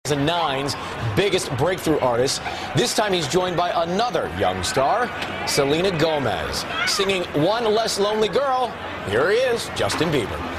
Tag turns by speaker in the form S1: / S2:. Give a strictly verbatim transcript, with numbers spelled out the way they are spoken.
S1: nine's biggest breakthrough artist. This time he's joined by another young star, Selena Gomez, singing One Less Lonely Girl. Here he is, Justin Bieber.